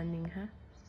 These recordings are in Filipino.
kaning ha.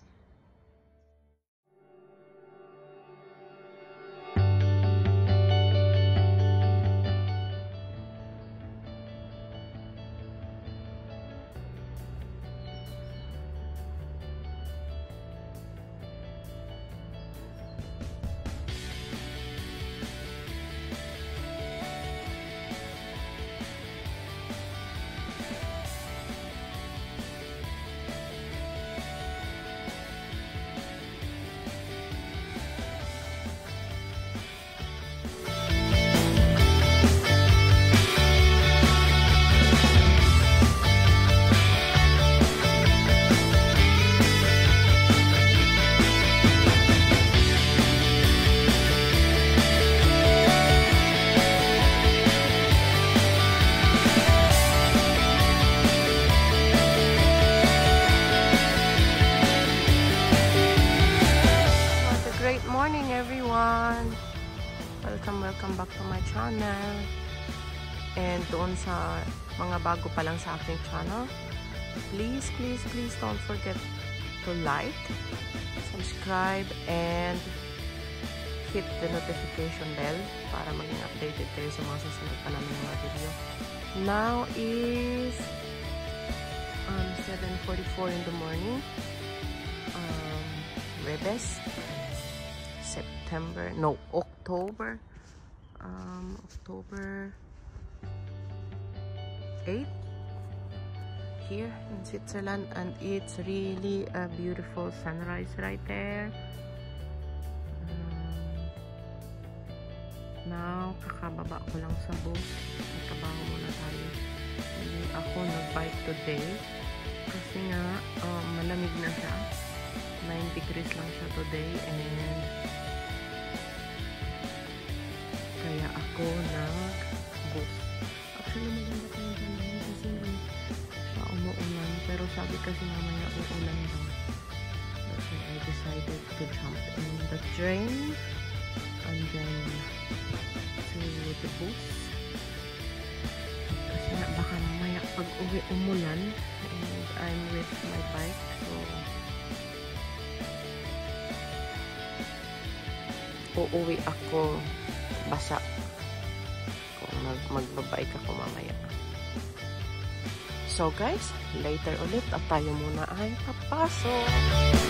Welcome back to my channel. And doon sa mga bago pa lang sa aking channel, please don't forget to like, subscribe, and hit the notification bell para maging updated kayo sa mga susunod pa namin mga video. Now is 7:44 in the morning. Webes, October 8 here in Switzerland, and it's really a beautiful sunrise right there. Now, kakababa ko lang sa bus. Nagtrabaho muna tayo. Hindi ako nag-bike today kasi nga malamig na siya. 9 degrees lang siya today, and kaya ako nag-bus. Actually, maganda pa yung panahon kasi siya umuulan, pero sabi kasi mamaya uulan daw. That's why I decided to jump in the train and then to the bus. Kasi nga baka mamaya pag uwi umulan, and I'm with my bike, so uuwi ako basa kung magbabike ako mamaya. So guys, later ulit at tayo muna ay papasok.